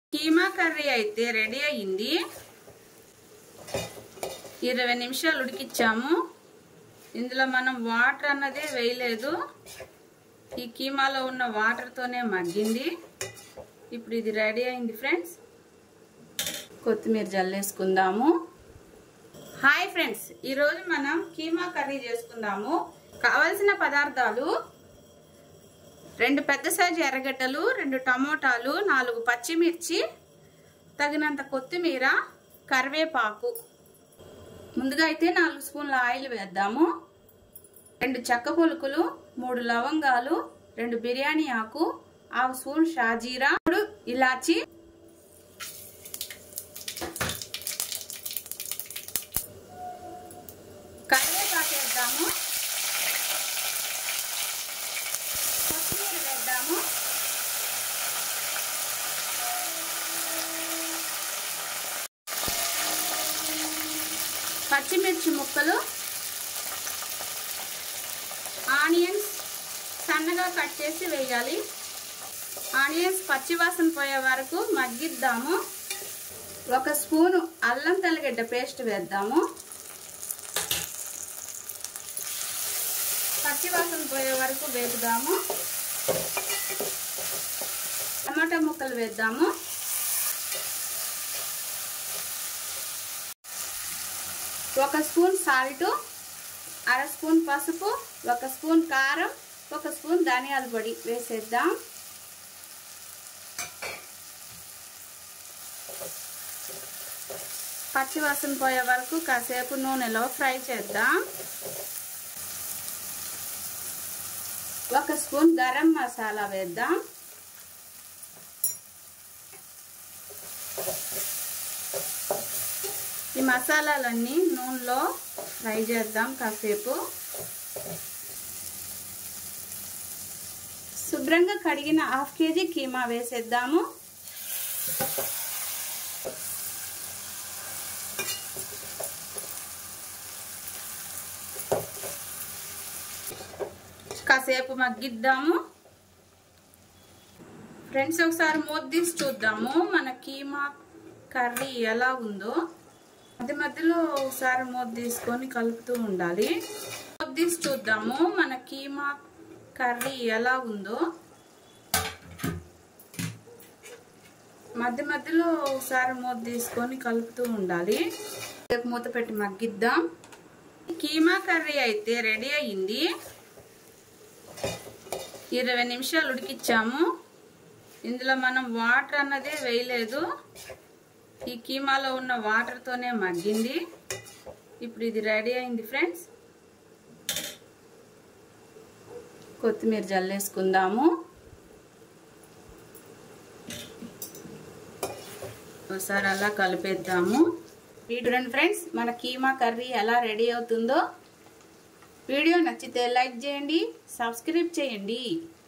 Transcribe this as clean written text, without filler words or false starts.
Keema curry అయితే ready అయ్యింది. 20 నిమిషాలు ఉడికించాము. ఇందులో మనం వాటర్ అన్నదే వేయలేదు. ఈ కీమాలో ఉన్న వాటర్ తోనే మగ్గింది. ఇప్పుడు ఇది రెడీ అయింది ఫ్రెండ్స్. కొత్తిమీర జల్లేసుకుందాము. హాయ్ ఫ్రెండ్స్, ఈరోజు మనం కీమా కర్రీ చేసుకుందాము. కావలసిన పదార్థాలు: 2 పెద్ద సైజు ఎర్రగడ్డలు, 2 టమోటాలు, 4 పచ్చిమిర్చి, తగినంత కొత్తిమీర, కరివేపాకు. ముందుగా అయితే 4 స్పూన్ల ఆయిల్ వేద్దాము. 2 చెక్క పులుకులు, 3 లవంగాలు, 2 బిర్యానీ ఆకు, 1/2 స్పూన్ షాజీరా, 3 ఇలాచి, కరివేపాకు వేద్దాము. కొత్తిమీర వేద్దాము. పచ్చిమిర్చి ముక్కలు, ఆనియన్స్ సన్నగా కట్ చేసి వేయాలి. ఆనియన్స్ పచ్చివాసన పోయే వరకు మగ్గిద్దాము. 1 స్పూను అల్లం తెల్లగడ్డ పేస్ట్ వేద్దాము. పచ్చివాసన పోయే వరకు వేపుదాము. టమాటా ముక్కలు వేద్దాము. ఒక స్పూన్ సాల్ట్, 1/2 స్పూన్ పసుపు, 1 స్పూన్ కారం, 1 స్పూన్ ధనియాల పొడి వేసేద్దాం. పచ్చివాసన పోయే వరకు కాసేపు నూనెలో ఫ్రై చేద్దాం. 1 స్పూన్ గరం మసాలా వేద్దాం. ఈ మసాలాలన్నీ నూనెలో ఫ్రై చేద్దాం కాసేపు. శుభ్రంగా కడిగిన 1/2 కేజీ కీమా వేసేద్దాము. కాసేపు మగ్గిద్దాము. ఫ్రెండ్స్, ఒకసారి మూత తీసి చూద్దాము మన కీమా కర్రీ ఎలా ఉందో. మధ్య మధ్యలో ఒకసారి మూత తీసుకొని కలుపుతూ ఉండాలి. మూత తీసి చూద్దాము మన కీమా కర్రీ ఎలా ఉందో. మధ్య మధ్యలో ఒకసారి మూత తీసుకొని కలుపుతూ ఉండాలి. మూత పెట్టి మగ్గిద్దాం. కీమా కర్రీ అయితే రెడీ అయ్యింది. 20 నిమిషాలు ఉడికించాము. ఇందులో మనం వాటర్ అన్నదే వేయలేదు. ఈ కీమాలో ఉన్న వాటర్ తోనే మగ్గింది. ఇప్పుడు ఇది రెడీ అయింది ఫ్రెండ్స్. కొత్తిమీర జల్లేసుకుందాము. ఒకసారి అలా కలిపేద్దాము. చూడండి ఫ్రెండ్స్, మన కీమా కర్రీ ఎలా రెడీ అవుతుందో. వీడియో నచ్చితే లైక్ చేయండి, సబ్స్క్రైబ్ చేయండి.